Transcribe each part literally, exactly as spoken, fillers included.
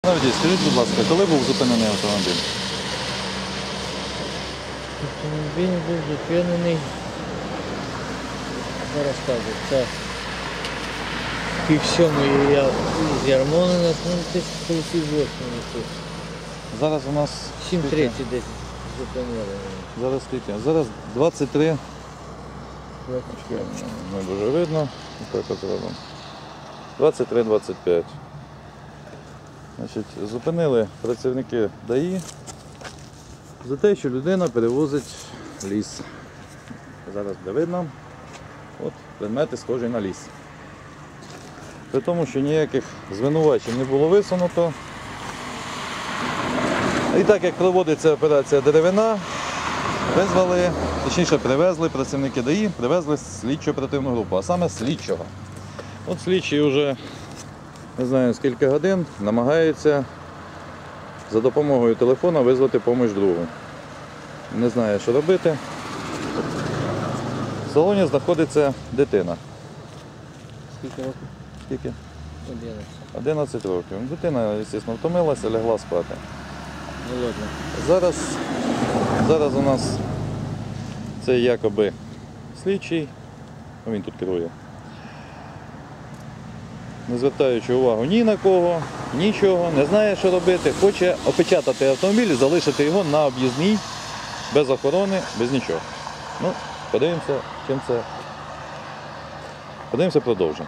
Навіть, скажіть, будь ласка, коли був зупинений автомобіль? Автомобіль був зупинений, зараз кажу, це пів сьомої я з Ярмолина, ну, тисяча дев'ятсот восьмий. Зараз у нас сім тридцять десь зупинили. Зараз скільки? Зараз двадцять три. двадцять п'ять. Не дуже видно. Так от робимо. двадцять три двадцять п'ять. Значить, зупинили працівники ДАІ за те, що людина перевозить ліс. Зараз буде видно. От предмети схожі на ліс. При тому, що ніяких звинувачень не було висунуто. І так як проводиться операція «Деревина», визвали, точніше привезли працівники ДАІ, привезли слідчу оперативну групу, а саме слідчого. От слідчий вже не знаю скільки годин намагається за допомогою телефона визвати допомогу другу. Не знає, що робити. В салоні знаходиться дитина. Скільки років? Скільки? одинадцять. одинадцять років. Дитина, звісно, втомилася, лягла спати. Голодна. Зараз, зараз у нас цей якоби слідчий, він тут керує, не звертаючи увагу ні на кого, нічого, не знає, що робити, хоче опечатати автомобіль і залишити його на об'їзній, без охорони, без нічого. Ну, подивимося, чим це. Подивимося продовження.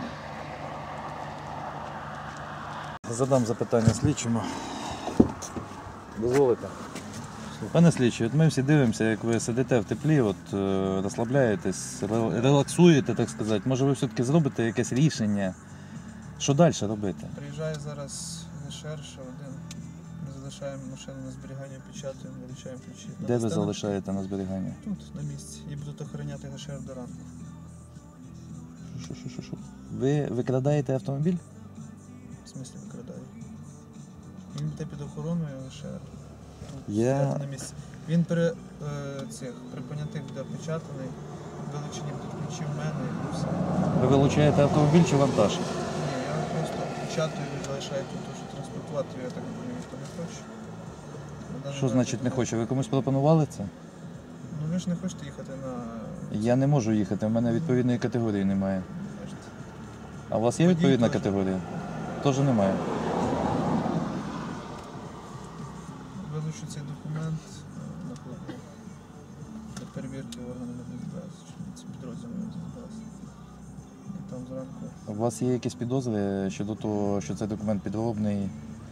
Задам запитання слідчому. Дозволите? Пане слідчий, от ми всі дивимося, як ви сидите в теплі, от, е, розслабляєтесь, ре- релаксуєте, так сказати. Може ви все-таки зробите якесь рішення? Що далі робити? Приїжджає зараз ГШР, ще один. Ми залишаємо машину на зберігання, печатаємо, вилучаємо ключі. Де ви Станемо залишаєте на зберігання? Тут, на місці. І будуть охороняти ГШР до ранку. Що, що, що, що? Ви викрадаєте автомобіль? В смислі викрадає. Він йде під охороною ГШР. Тут Я- стояти на місці. Він при, е, цих, при понятих буде опечатаний, вилучені будуть ключі в мене і все. Ви вилучаєте автомобіль чи вантаж? Ні, я просто опечатую і залишаю тут, тому що транспортувати його, я так розумію, ніхто не хоче. На даний Що момент значить не тут- хоче? Ви комусь пропонували це? Ну ви ж не хочете їхати на... Я не можу їхати, в мене відповідної категорії немає. Бачите. А у вас є Водій відповідна теж. категорія? Теж немає. Вилучу цей документ е, на хлопку для перевірки органами ДСБС, чи ці підрозділи ДСБС. І там зранку. У вас є якісь підозри щодо того, що цей документ підробний?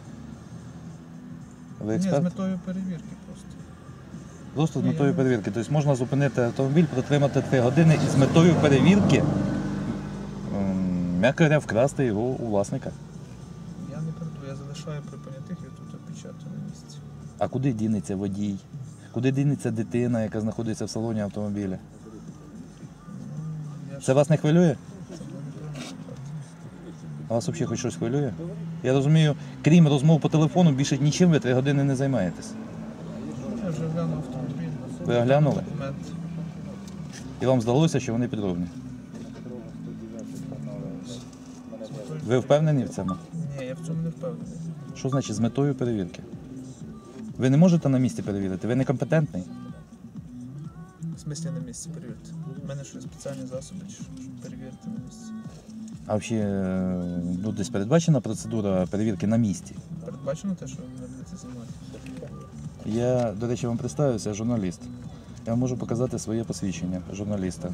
Ви Ні, з експерт? метою перевірки просто. Просто з Ні, метою я не- перевірки. Тобто можна зупинити автомобіль, протримати три години і з метою перевірки, м, м'яко говоря, вкрасти його у власника. Я не краду, я залишаю при понятих і тут опечатаю на місці. А куди дінеться водій? Куди дінеться дитина, яка знаходиться в салоні автомобіля? Ну, я ж Це вас не хвилює? це було неправильно сказати. А вас взагалі хоч щось хвилює? Я розумію, крім розмов по телефону, більше нічим ви три години не займаєтесь. Я вже оглянув автомобіль. Ви оглянули? Документ. І вам здалося, що вони підробні. Ви впевнені в цьому? Ні, я в цьому не впевнений. Що значить з метою перевірки? Ви не можете на місці перевірити, ви некомпетентний. В смислі на місці перевірити. У мене що спеціальні засоби, чи що, щоб перевірити на місці. А взагалі, е, ну, десь передбачена процедура перевірки на місці. Передбачено те, що ви будете знімати? Я, до речі, вам представився, я журналіст. Я вам можу показати своє посвідчення журналіста.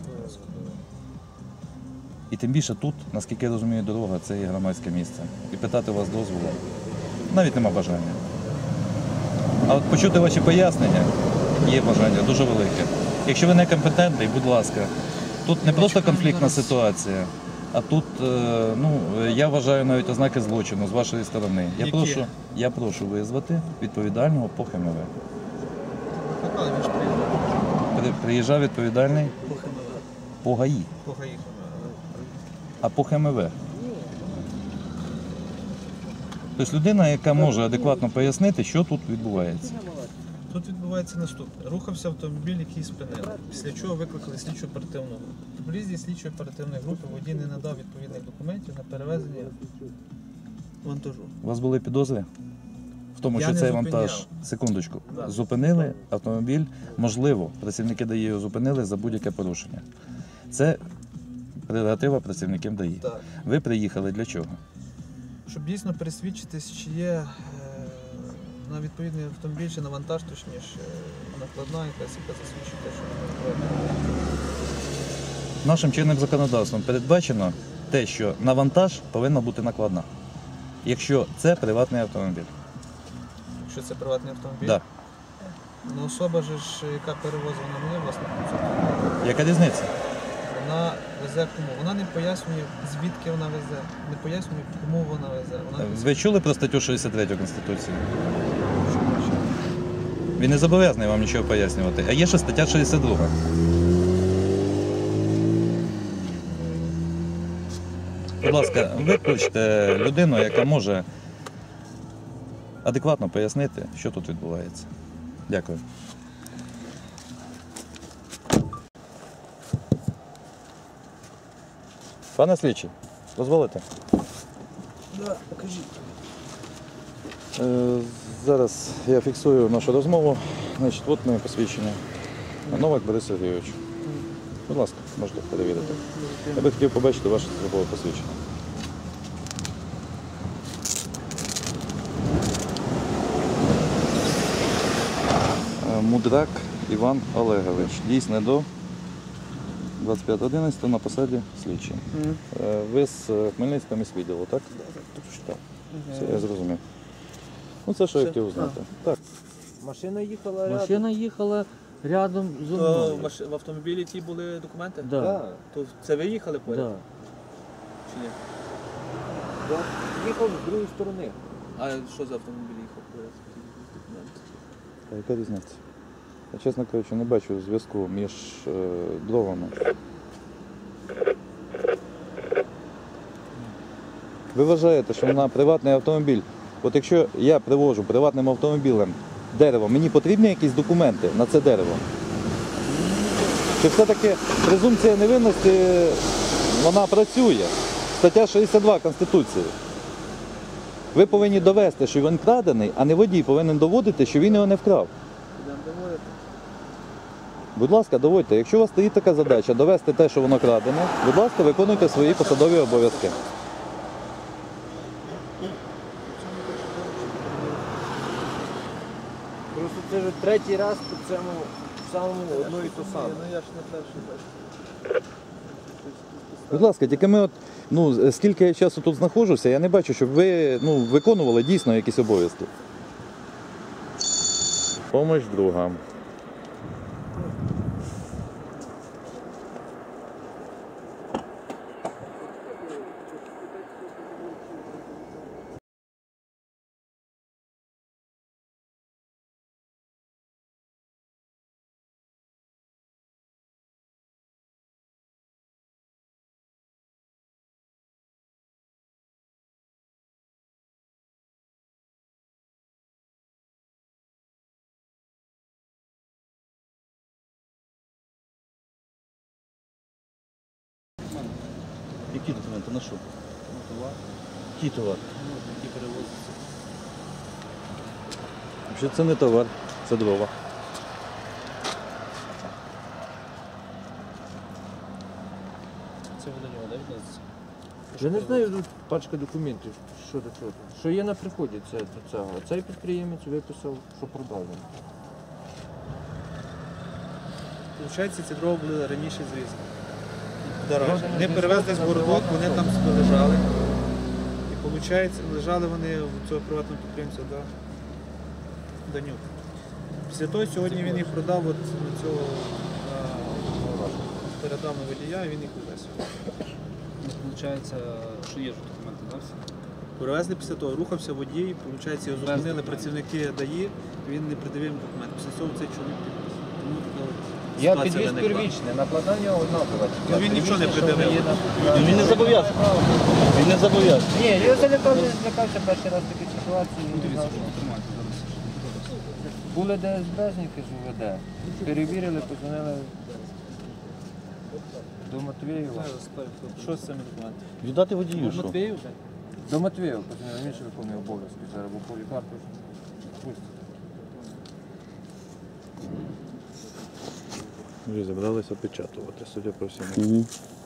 І тим більше тут, наскільки я розумію, дорога це є громадське місце. І питати у вас дозволу навіть нема бажання. А от почути ваші пояснення є бажання дуже велике. Якщо ви некомпетентний, будь ласка, тут не просто конфліктна ситуація, а тут, е, ну, я вважаю навіть ознаки злочину з вашої сторони. Я Які? прошу, я прошу визвати відповідального по ХМВ. Викликали, він ж приїхав. При- Приїжджав відповідальний По ХМВ. по ГАІ, По ГАІ. а по ХМВ. Тобто людина, яка може адекватно пояснити, що тут відбувається. Тут відбувається наступне. Рухався автомобіль, який спинили. Після чого викликали слідчу оперативну групу. В приїзді слідчої оперативної групи водій не надав відповідних документів на перевезення вантажу. У вас були підозри? В тому, Я що не цей зупиняв. вантаж, секундочку, Да. зупинили автомобіль, можливо, працівники ДАІ його зупинили за будь-яке порушення. Це прерогатива працівників ДАІ. Так. Ви приїхали для чого? Щоб дійсно пересвідчитись, чи є е, на відповідний автомобіль, чи на вантаж, точніше, накладна якась, яка засвідчує те, що вона накладна. Нашим чинним законодавством передбачено те, що на вантаж повинна бути накладна, якщо це приватний автомобіль. Якщо це приватний автомобіль. Да. Ну, особа же ж, яка перевозить, вона не є власником цього. Яка різниця? Вона везе кому. Вона не пояснює, звідки вона везе, не пояснює, кому вона везе. Вона Ви чули про статтю шістдесят три Конституції? що бачить. Він не зобов'язаний вам нічого пояснювати. А є ще стаття шістдесят два. Будь ласка, викличте людину, яка може адекватно пояснити, що тут відбувається. Дякую. Пане слідчий, дозволите? Да, покажіть. Е, Зараз я фіксую нашу розмову. Значить, от моє посвідчення. Новак Борис Сергійович. Будь ласка, можете перевірити. Я би хотів побачити ваше службове посвідчення. Е, Мудрак Іван Олегович. Дійсне до двадцять п'ятого одинадцятого на посаді слідчий. Е, Ви з е, Хмельницького міськвідділу, так? Так. Все, я зрозумів. Ну це що я хотів узнати. Так. Машина їхала рядом. Машина їхала рядом зі То мною. в, маш... в автомобілі ті були документи? Да. То це ви їхали поряд? Да. Чи ні? Їхав з другої сторони. А що за автомобіль їхав поряд? Документи. А яка різниця? Я, чесно кажучи, не бачу зв'язку між е, дровами. Ви вважаєте, що на приватний автомобіль, от якщо я привожу приватним автомобілем дерево, мені потрібні якісь документи на це дерево? Чи все-таки презумпція невинності, вона працює? Стаття шістдесят два Конституції. Ви повинні довести, що він крадений, а не водій повинен доводити, що він його не вкрав. Будемо доводити. Будь ласка, доводьте. Якщо у вас стоїть така задача довести те, що воно крадене, будь ласка, виконуйте свої посадові обов'язки. Просто це вже третій раз по цьому самому одно і то саме. Ну я ж не перший бачу. Будь ласка, тільки ми от, ну, скільки я часу тут знаходжуся, я не бачу, щоб ви ну, виконували дійсно якісь обов'язки. Помощь друга. Які документи? На що? Товар. Який товар? Ну, які перевозяться. Що це не товар, це дрова. Це ви до нього, так, відноситься? Я не знаю, тут пачка документів, що до чого. Що є на приході, це до цього. Цей підприємець виписав, що продали. Получається, ці дрова були раніше зрізані. Дорожче. Вони перевезли з городок, вони там собі лежали. І виходить, лежали вони в цього приватного підприємця до Данюк. Після того сьогодні він їх продав от на цього на, передав на водія, і він їх увез. Получається, що є ж документи, да, всі? Перевезли після того, рухався водій, виходить, його зупинили працівники ДАІ, він не придавив їм документ. Після цього цей чоловік підпис. Тому така от Я ситуація підвіз виникла. первічне, накладання однакове. Ну, він нічого не придавив. Він не зобов'язаний. Він не зобов'язаний. Ні, я залякався, злякався перший раз в такій ситуації. Ну, не дивіться, знав, що- тримайте зараз. Були ДСБшники з УВД, перевірили, позвонили до Матвієва. Що з цими документами? Віддати водію, що? Матвію вже? До Матвєєва, потім раніше виконує обов'язки, зараз був полікар, пусть. Вже зібралися опечатувати, судя по всьому. Угу.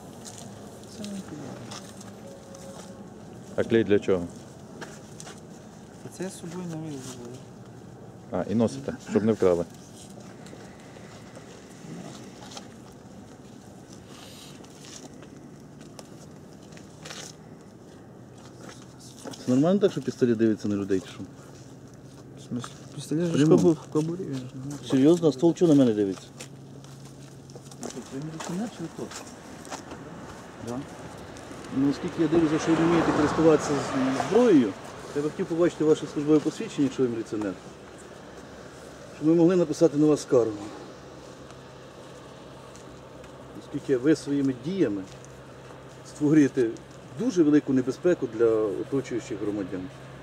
А клей для чого? Це я з собою не вивезу. А, і носите, щоб не вкрали. Це нормально так, що пістолет дивиться на людей, чи що? В смысле? Пістолет ж Прямо. в кобурі, він ж не може. Серйозно, а ствол чого на мене дивиться? Да. Ну, оскільки я дивлюся, що ви вмієте користуватися з- зброєю, я би хотів побачити ваше службове посвідчення, якщо ви міліціонер, щоб ми могли написати на вас скаргу. Оскільки ви своїми діями створюєте дуже велику небезпеку для оточуючих громадян.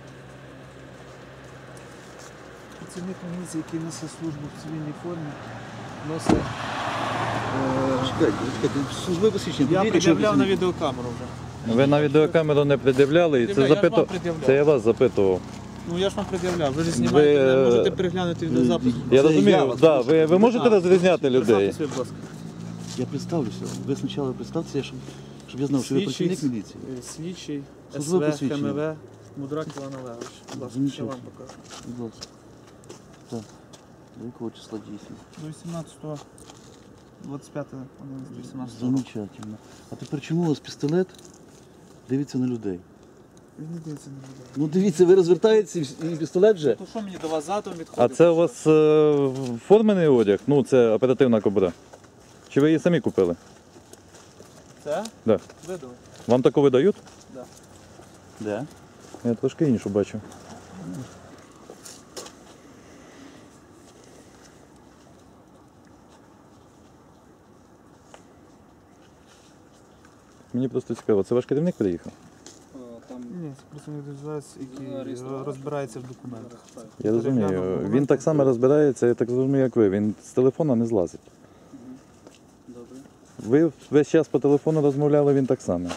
Працівник міліції, який несе службу в цивільній формі, носить... е, Чекайте, чекайте, службове посвідчення. Я подивіться, якщо ви пред'являв на працівник. відеокамеру вже. Ви на відеокамеру не пред'являли і це Пред'являв, я ж вам запитував. пред'являв. Це я вас запитував. Ну я ж вам пред'являв, ви ж знімаєте, Ви, ви е, можете переглянути відеозапис. Я Це розумію, я вас да, прошу. ви, ви можете А, розрізняти людей. Представтеся, будь ласка. Я представлюся. Ви спочатку представтеся, щоб, щоб я знав, що ви Слідчий, працівник міліції. е, слідчий, Службове ес ве, посвідчення. ха ем ве, Мудрак Іван Олегович. Будь ласка, я Замечательно. вам покажу. Будь ласка. Так. До якого числа дійсно? До вісімнадцятого, двадцять п'ятого, одинадцятого, вісімнадцятого. Замечательно. А тепер чому у вас пістолет дивиться на людей? Він не дивиться на людей. Ну дивіться, ви розвертаєтеся і і пістолет вже. То що мені до вас задом відходить? А це у вас е, формений одяг? Ну, це оперативна кобура. Чи ви її самі купили? Це? Да. Видали. Вам таку видають? Де? Я трошки іншу бачу. Мені просто цікаво, це ваш керівник приїхав? Е, Там Ні, це працівник ДЗС, який Реєстрував. розбирається в документах. Я розумію. Переглянув Він так само розбирається, я так розумію, як ви. Він з телефона не злазить. добре. Ви весь час по телефону розмовляли, він так само.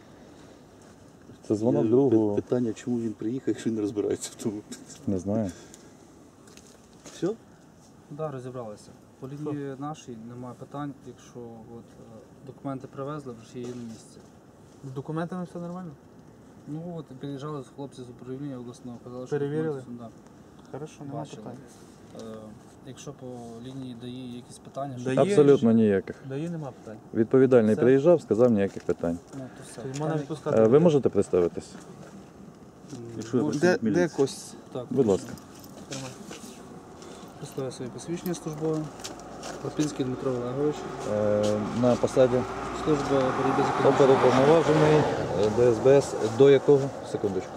Це дзвонок Я- другого, Питання, чому він приїхав, якщо він не розбирається в тому. не знаю. Все? Так, да, розібралися. По лінії нашій немає питань, якщо от, е, документи привезли, вже є на місці. З документами все нормально? Ну от приїжджали хлопці з управління обласного, казали, що Перевірили? документи, да, Хорошо, нема бачили. питань. Е, Якщо по лінії дає якісь питання, що Дає? Абсолютно ніяких. Дає, нема питань. Відповідальний Все? приїжджав, сказав ніяких питань. ну, то все. Можна Питання- відпускати. Е, Ви можете представитись? Якщо я Де, працівник де міліції. кость? Так, Будь ласка. Тримай. представляю своє посвідчення службове. Лапінський Дмитро Олегович, Е, На посаді служба боротьби з економічною. оперуповноважений е, Д С Б С. До якого? Секундочку.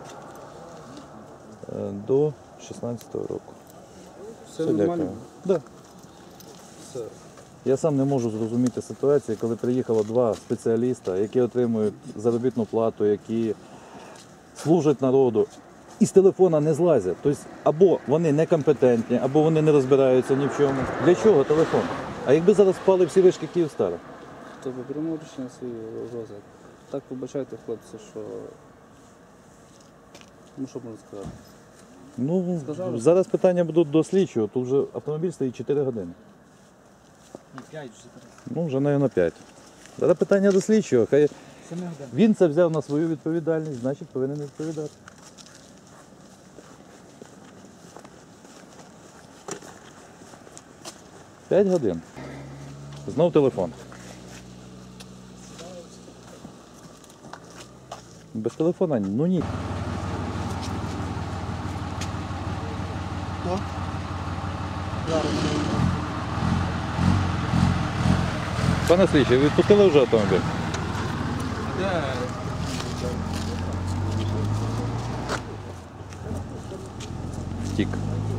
Е, До шістнадцятого року. Все Все, нормально? дякую. Да. Все. Я сам не можу зрозуміти ситуацію, коли приїхало два спеціаліста, які отримують заробітну плату, які служать народу, і з телефона не злазять. Тобто або вони некомпетентні, або вони не розбираються ні в чому. Для чого телефон? А якби зараз впали всі вишки Київстара? Тобто беремо рішення свої розгляд. Так вибачайте, хлопці, що. Ну що можна сказати? Ну, Сказали. зараз питання будуть до слідчого, тут вже автомобіль стоїть чотири години. Ні, п'ять вже зараз. Ну, вже, мабуть, п'ять. Зараз питання до слідчого. Хай він це взяв на свою відповідальність, значить повинен відповідати. П'ять годин. Знов телефон. Без телефона, ну ні. Хто? Пане слідчий, ви відпустили вже автомобіль? Де? Втік.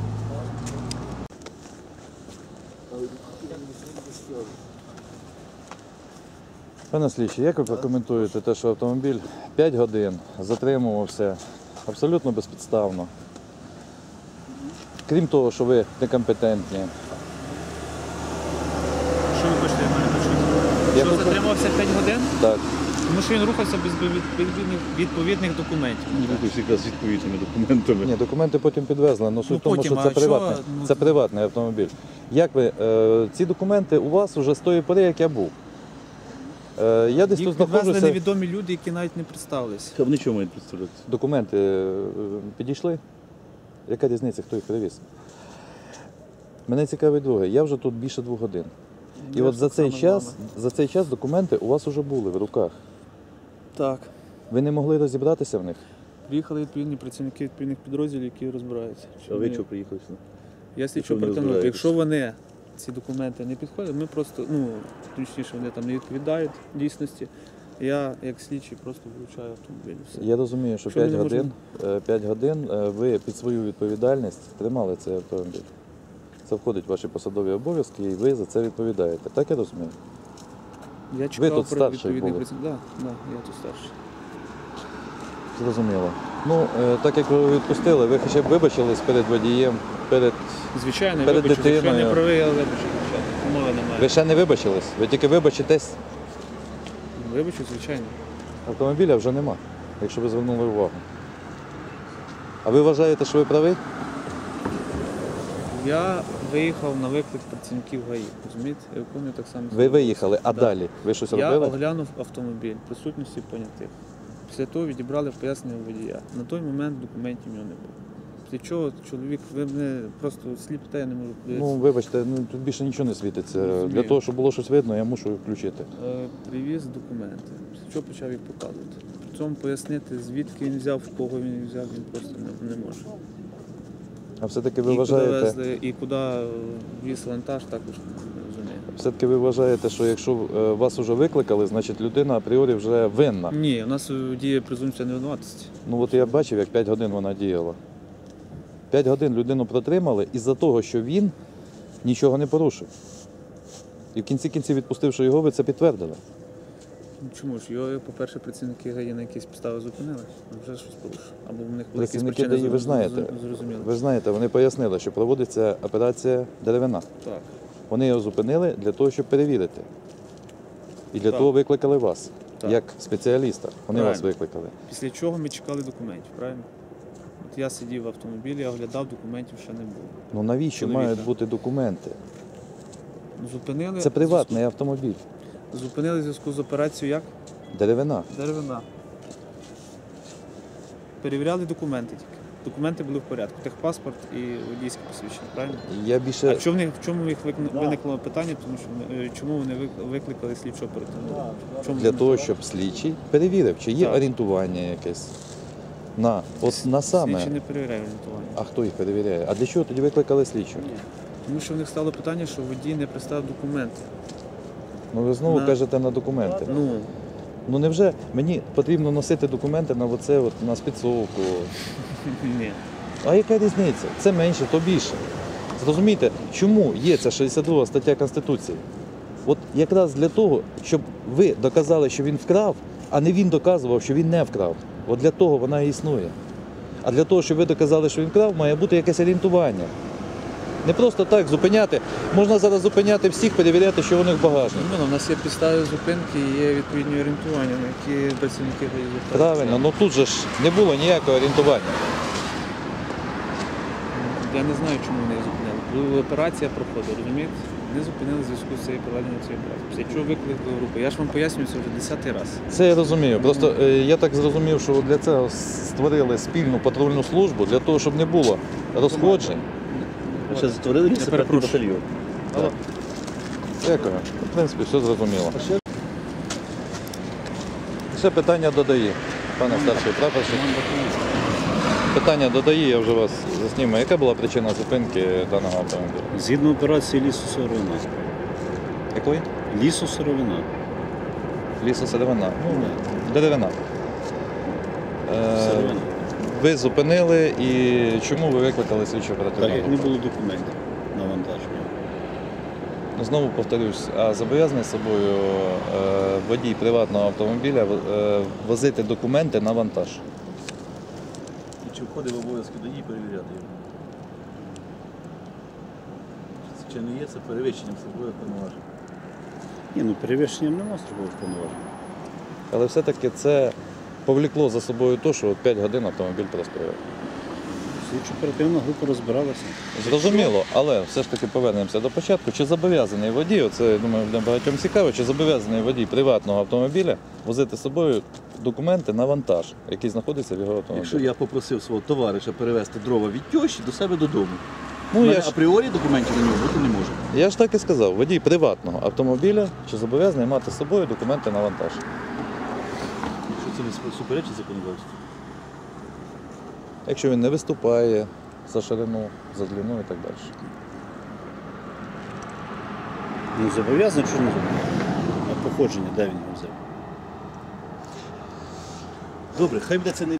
Пане слідчий, як ви прокоментуєте те, що автомобіль п'ять годин затримувався абсолютно безпідставно? Крім того, що ви некомпетентні. Що ви хочете, я мене почути? Я Що хочу- затримався п'ять годин? Так. Тому що він рухався без відповідних, відповідних документів. Ну, рухаюся якраз з відповідними документами. Ні, документи потім підвезли, але суть Ну, в тому, потім, що це а що, приватний, ну, це приватний автомобіль. Як ви, е, ці документи у вас вже з тої пори, як я був. Е, я десь Їх тут підвезли знаходжуся, невідомі люди, які навіть не представилися. А вони чого мають представлятися? документи е, підійшли. Яка різниця, хто їх привіз? Мене цікавить друге, я вже тут більше двох годин. І Я от ж за так цей само з час, вами. за цей час документи у вас вже були в руках. Так. Ви не могли розібратися в них? Приїхали відповідні працівники відповідних підрозділів, які розбираються. А ви чого приїхали сюди? Я Якщо слідчо вони притягнути. розбираються? Якщо вони, ці документи не підходять, ми просто, ну, точніше, вони там не відповідають дійсності. Я, як слідчий, просто вручаю автомобіль. Все. Я розумію, що Що ми п'ять не годин, е, п'ять годин е, ви під свою відповідальність тримали цей автомобіль. Це входить в ваші посадові обов'язки і ви за це відповідаєте. Так я розумію? Я чекав тут про старший відповідний були? працівник. Так, да, да, я тут старший. Зрозуміло. Ну, е, так як ви відпустили, ви хоча б вибачились перед водієм, перед... Звичайно, Перед я вибачу, якщо я не дитиною. правий, я вибачу, звичайно. Мови немає. Ви ще не вибачились? Ви тільки вибачитесь, Вибачу, звичайно. автомобіля вже нема, якщо ви звернули увагу. А ви вважаєте, що ви правий? Я виїхав на виклик працівників ГАІ, розумієте? Я виконую так само. Ви виїхали, а Да. далі? Ви щось Я робили? оглянув автомобіль, присутності понятих. Після того відібрали пояснення водія. На той момент документів в нього не було. Після чого чоловік, ви мене просто сліпите, я не можу Ну, подивитися. вибачте, ну, тут більше нічого не світиться. Розумію. Для того, щоб було щось видно, я мушу включити. Е, Привіз документи. Після чого почав їх показувати. При цьому пояснити, звідки він взяв, в кого він їх взяв, він просто не, не може. А все-таки ви І куди вважаєте, везли, і куди е, віз вантаж, також не розумію. все-таки ви вважаєте, що якщо е, вас вже викликали, значить людина апріорі вже винна. Ні, у нас е, діє презумпція невинуватості. Ну от я бачив, як п'ять годин вона діяла. п'ять годин людину протримали із-за того, що він нічого не порушив. І в кінці кінців, відпустивши його, ви це підтвердили. Ну, чому ж? Його, по-перше, працівники ГАІ на якісь підстави зупинили, вже щось порушив. Або в них були якісь Працівники причини, ДАІ, ви ж знаєте, зрозуміло. ви ж знаєте, вони пояснили, що проводиться операція деревина. Так. Вони його зупинили для того, щоб перевірити. І для Так. того викликали вас, Так. як спеціаліста. Вони вас Правильно. викликали. Після чого ми чекали документів, правильно? От я сидів в автомобілі, оглядав, документів ще не було. Ну навіщо Чоловіка. мають бути документи? Зупинили. Це приватний автомобіль. Зупинили в зв'язку з операцією як? Деревина. Деревина. Перевіряли документи тільки. Документи були в порядку. Техпаспорт і водійське посвідчення, правильно? Я А більше в чому, в чому їх викни- виникло питання, тому що вони- е, чому вони вик- викликали слідчо оперативну? В чому для вони- того, щоб слідчий перевірив, чи є Так. орієнтування якесь на, от на саме. Слідчі не перевіряє орієнтування. А хто їх перевіряє? А для чого тоді викликали слідчого? Тому що в них стало питання, що водій не представив документи. Ну ви знову На- кажете на документи. Ну, Ну невже мені потрібно носити документи на оце, от, на спецовку? ні. А яка різниця? Це менше, то більше. Зрозумійте, чому є ця шістдесят друга стаття Конституції? От якраз для того, щоб ви доказали, що він вкрав, а не він доказував, що він не вкрав. От для того вона і існує. А для того, щоб ви доказали, що він вкрав, має бути якесь орієнтування. Не просто так зупиняти. Можна зараз зупиняти всіх, перевіряти, що у них в багажнику. Ну, у нас є підстави зупинки і є відповідні орієнтування, на які працівники ГАІ звертаються. Правильно, ну тут же ж не було ніякого орієнтування. Я не знаю, чому вони зупинили. Коли операція проходила, розумієте? Вони зупинили в зв'язку з цією проведенням цієї операції. Після чого викликали групу. Я ж вам пояснюю це вже десятий раз. Це я розумію. Просто е, я так зрозумів, що для цього створили спільну патрульну службу, для того, щоб не було розходжень. Ви ще створили місце перепрошую. батальйон. Алло. Дякую. В принципі, все зрозуміло. Ще питання додаї, пане старший прапорщик. Питання додаї, я вже вас заснімаю. Яка була причина зупинки даного автомобіля? Згідно операції лісосировина. Якої? Лісосировина. Лісосеревина. Ну, деревина. Е, Сировина. ви зупинили і чому ви викликали слідчу Так оперативну як не групу? було документів на вантаження. Знову повторюсь, а зобов'язаний собою е, водій приватного автомобіля е, возити документи на вантаж? І чи входить в обов'язки ДАІ перевіряти його? Чи- Чи не є це перевищенням службових повноважень? Ні, ну перевищенням нема службових повноважень. Але все-таки це повлекло за собою те, що от п'ять годин автомобіль простояв. Слідчо оперативна група розбиралася. Зрозуміло, але все ж таки повернемося до початку. Чи зобов'язаний водій, оце, я думаю, для багатьом цікаво, чи зобов'язаний водій приватного автомобіля возити з собою документи на вантаж, який знаходиться в його автомобілі? Якщо я попросив свого товариша перевезти дрова від тьощі до себе додому, Ну, у я мене ж, апріорі документів на нього бути не може. я ж так і сказав, водій приватного автомобіля, чи зобов'язаний мати з собою документи на вантаж? Якщо це не суперечить законодавству. Якщо він не виступає за ширину, за длину і так далі. Ну, зобов'язаний, чи не зобов'язаний? А походження, де він його взяв? Добре, хай буде це не